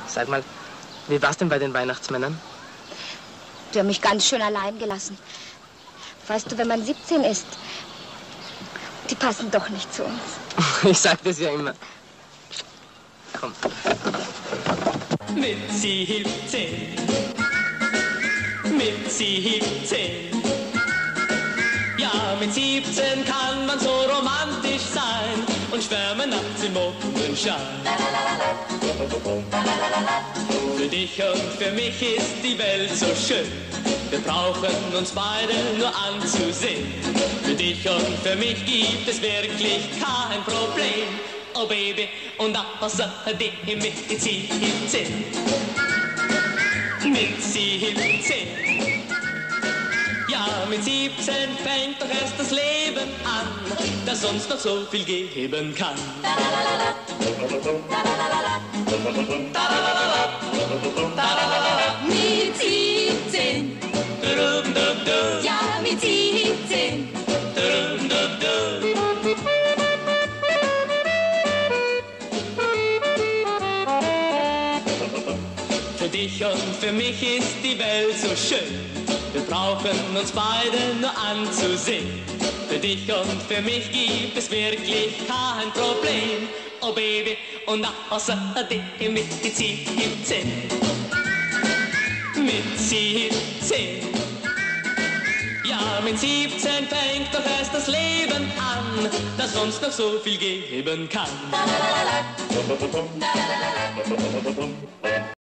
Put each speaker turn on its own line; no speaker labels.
Sag mal, wie war's denn bei den Weihnachtsmännern?
Die haben mich ganz schön allein gelassen. Weißt du, wenn man 17 ist, die passen doch nicht zu uns.
Ich sag das ja immer. Komm.
Mit 17, mit 17. Ja, mit 17 kann man so romantisch sein und schwärmen nachts im Mondenschein. Für dich und für mich ist die Welt so schön. Wir brauchen uns beide nur anzusehen. Für dich und für mich gibt es wirklich kein Problem. Oh Baby, und außerdem mit 17. Mit 17. Ja, mit 17 fängt doch erst das Leben an, das uns noch so viel geben kann.
Mit 17. Ja, mit 17.
Für dich und für mich ist die Welt so schön. Wir brauchen uns beide nur anzusehen. Für dich und für mich gibt es wirklich kein Problem. Oh Baby, und außerdem mit 17. Mit 17. Ja, mit 17 fängt doch erst das Leben an, das uns noch so viel geben kann.